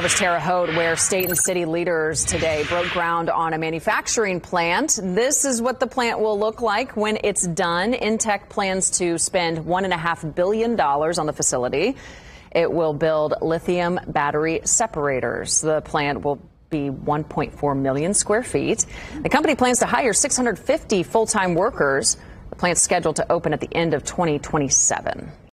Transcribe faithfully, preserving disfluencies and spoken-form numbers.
was Terre Haute, where state and city leaders today broke ground on a manufacturing plant. This is what the plant will look like when it's done. Entek plans to spend one and a half billion dollars on the facility. It will build lithium battery separators. The plant will be one point four million square feet. The company plans to hire six hundred fifty full-time workers. The plant's scheduled to open at the end of twenty twenty-seven.